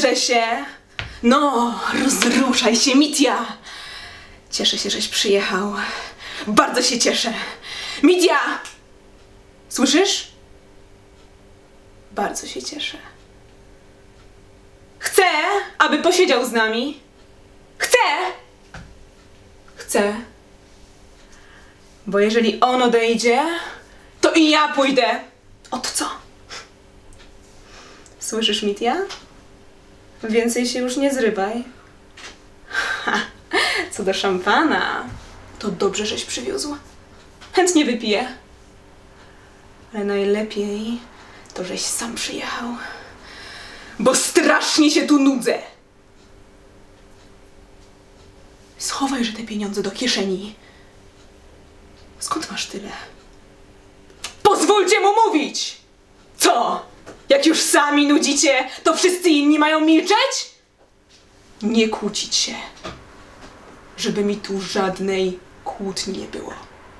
Cieszę się. No, rozruszaj się, Mitja. Cieszę się, żeś przyjechał. Bardzo się cieszę. Mitja! Słyszysz? Bardzo się cieszę. Chcę, aby posiedział z nami. Chcę! Chcę. Bo jeżeli on odejdzie, to i ja pójdę. Ot co? Słyszysz, Mitja? Więcej się już nie zrywaj. Ha, co do szampana, to dobrze, żeś przywiózł. Chętnie wypiję. Ale najlepiej to, żeś sam przyjechał. Bo strasznie się tu nudzę. Schowajże te pieniądze do kieszeni. Skąd masz tyle? Pozwólcie mu mówić! Co? Jak już sami nudzicie, to wszyscy inni mają milczeć? Nie kłócić się. Żeby mi tu żadnej kłótni nie było.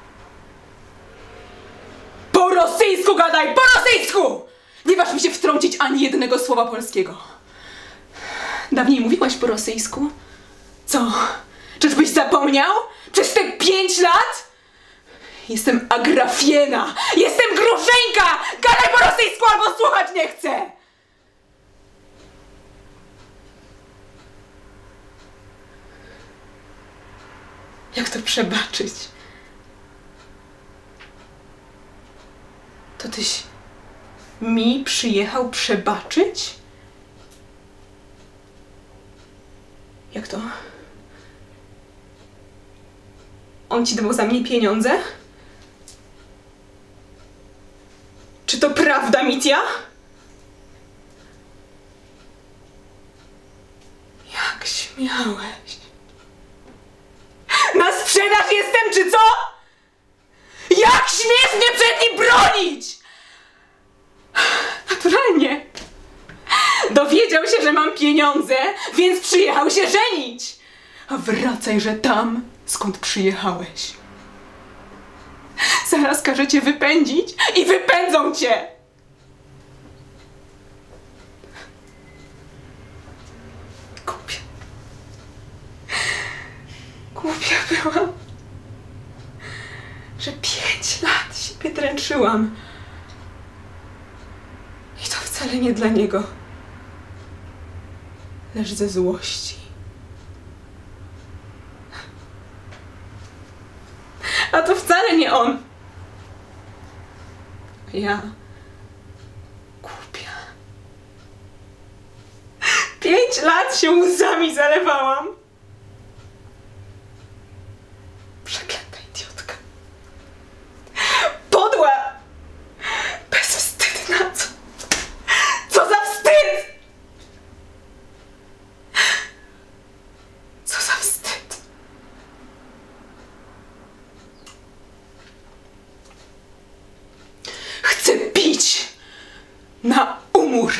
Po rosyjsku gadaj! Po rosyjsku! Nie waż mi się wtrącić ani jednego słowa polskiego. Dawniej mówiłaś po rosyjsku? Co? Czyżbyś zapomniał? Przez te 5 lat? Jestem Agrafiena! Jestem Gruszeńka! Gadaj po rosyjsku albo słuchać nie chcę! Jak to przebaczyć? To tyś mi przyjechał przebaczyć? Jak to? On ci dał za mnie pieniądze? Czy to prawda, Mitja? Jak śmiałeś? Na sprzedaż jestem, czy co? Jak śmiesz mnie przed nim bronić? Naturalnie. Dowiedział się, że mam pieniądze, więc przyjechał się żenić. A wracajże tam, skąd przyjechałeś. Zaraz każę cię wypędzić i wypędzą cię! Głupia. Głupia byłam. Że 5 lat siebie dręczyłam. I to wcale nie dla niego. Lecz ze złości. A to wcale nie on. Ja. Głupia. 5 lat się łzami zalewałam. Przeklęta idiotka. Podła. Bezwstydna. Co za wstyd! Co za wstyd! Chcę pić na umór.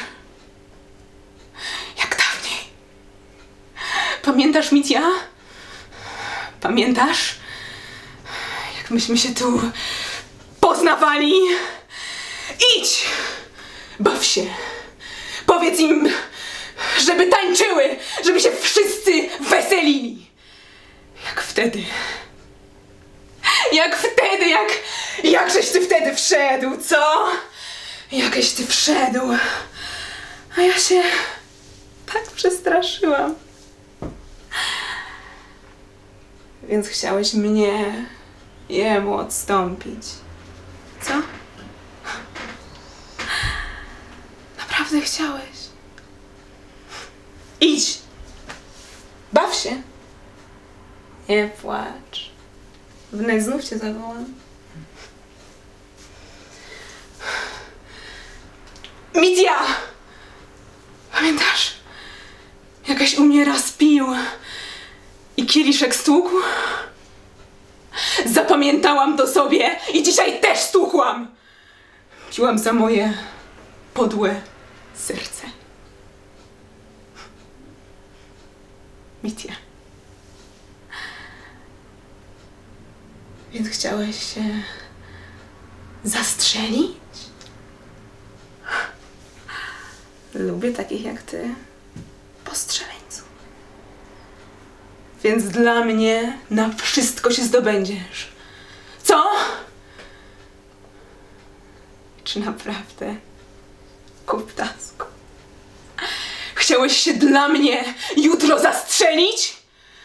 Jak dawniej. Pamiętasz, Mitja? Pamiętasz? Jak myśmy się tu poznawali? Idź! Baw się. Powiedz im, żeby tańczyły, żeby się wszyscy weselili. Jak wtedy. Jak wtedy, jakżeś ty wtedy wszedł, co? Jakeś ty wszedł. A ja się tak przestraszyłam. Więc chciałeś mnie jemu odstąpić. Co? Naprawdę chciałeś? Idź! Baw się! Nie płacz. Wnet znów cię zawołam. Mitja! Pamiętasz? Jakaś u mnie raz pił i kieliszek stłukł? Zapamiętałam to sobie i dzisiaj też stłukłam! Piłam za moje podłe serce. Mitja. Więc chciałeś się zastrzelić? Lubię takich jak ty. postrzelieńców. Więc dla mnie na wszystko się zdobędziesz. Co? Czy naprawdę, kuptasku, chciałeś się dla mnie jutro zastrzelić?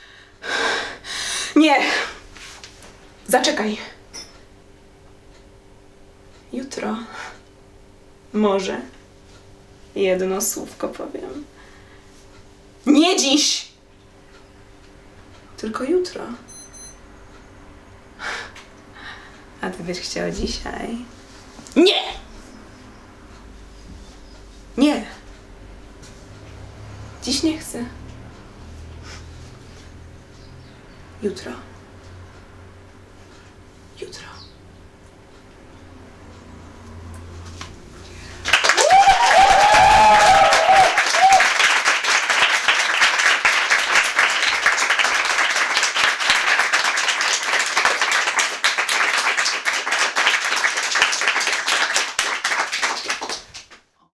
Nie! Zaczekaj. Jutro może jedno słówko powiem. Nie dziś! Tylko jutro. A ty byś chciał dzisiaj? Nie! Nie! Dziś nie chcę. Jutro.